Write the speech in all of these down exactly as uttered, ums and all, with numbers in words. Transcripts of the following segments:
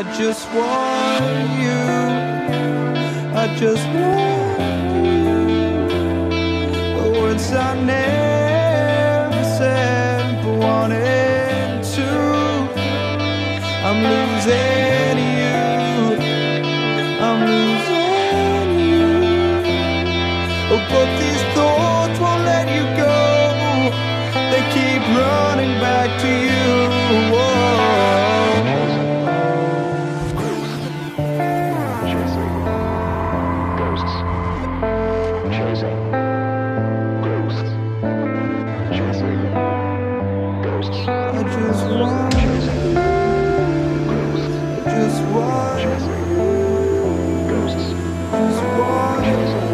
I just want you, I just want you. The words I never said but wanted to. I'm losing you, I'm losing you. Oh, but these thoughts won't let you go. They keep running back to you. Whoa. I just want you, I just want you, just want you.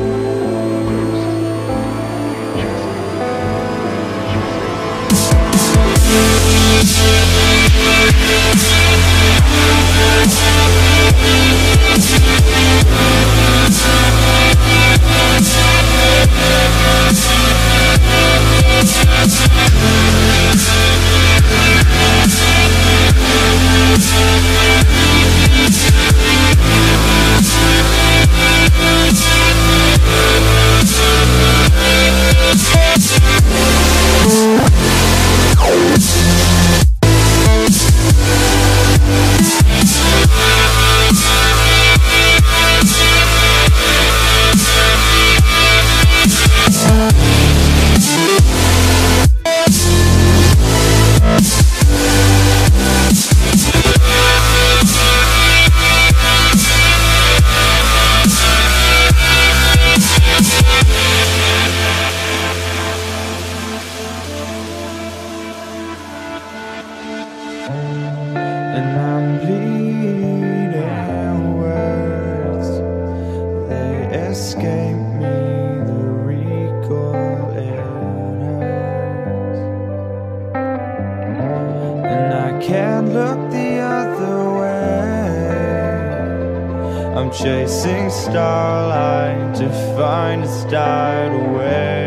And I'm bleeding words, they escape me, the recall it hurts. And I can't look the other way. I'm chasing starlight to find it's died away.